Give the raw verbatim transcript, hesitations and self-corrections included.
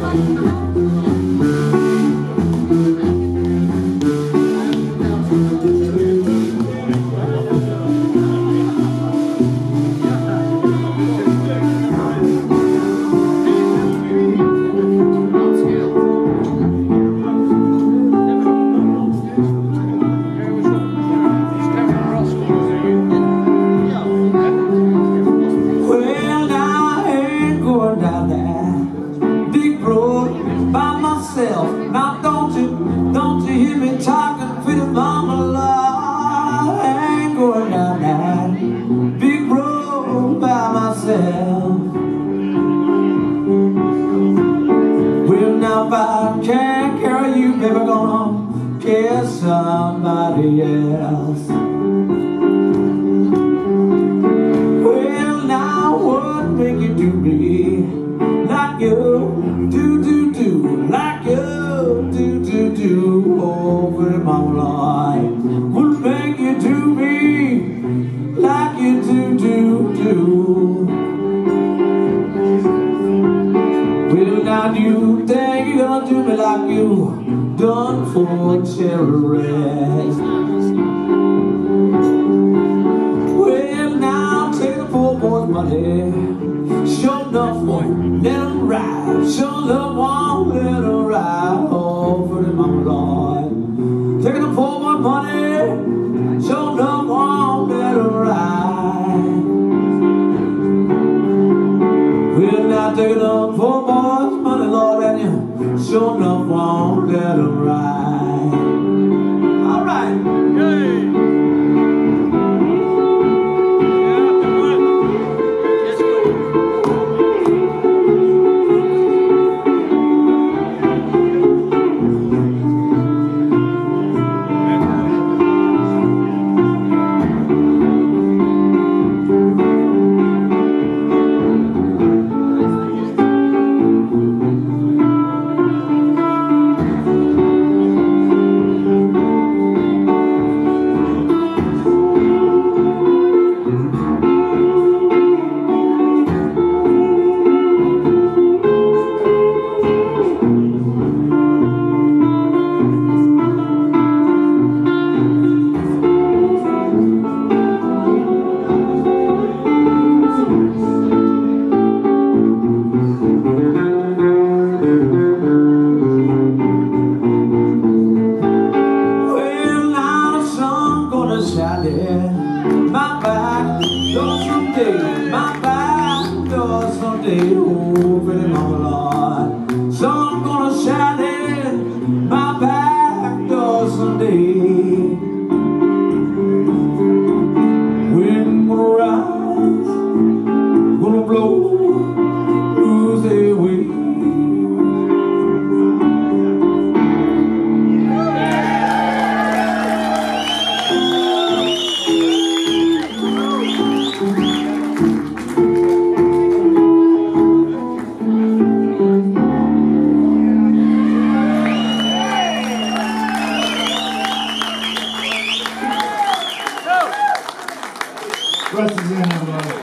Now don't you, don't you hear me talking for the mama love? I ain't going down that big road by myself. Well, now if I can't carry you, baby, I'm gonna carry somebody else. Well, now what make you do me like you do, do, do, like you do, do, do, over my life? What make you do me like you do, do, do? Well, now do you think you're gonna do me like you done for terrorists? Well, now take the poor boy's money, sure enough won't let him ride, sure enough won't let him ride over the mama Lord. Taking the poor boy's money, sure enough won't let him ride. Well, now taking the poor boy's money, Lord, and you sure enough won't let him ride.